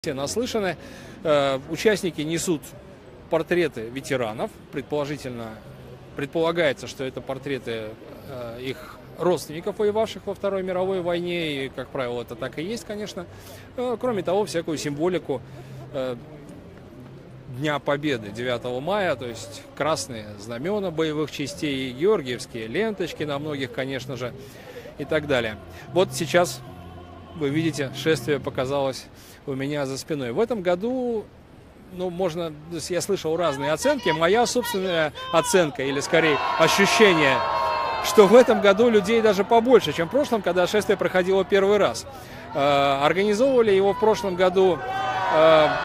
Все наслышаны. Участники несут портреты ветеранов. Предполагается, что это портреты их родственников, воевавших во Второй мировой войне. И, как правило, это так и есть, конечно. Кроме того, всякую символику Дня Победы 9 мая, то есть красные знамена боевых частей, георгиевские ленточки на многих, конечно же, и так далее. Вот сейчас вы видите, шествие показалось у меня за спиной. В этом году, я слышал разные оценки. Моя собственная оценка, или скорее ощущение, что в этом году людей даже побольше, чем в прошлом, когда шествие проходило первый раз. Организовывали его в прошлом году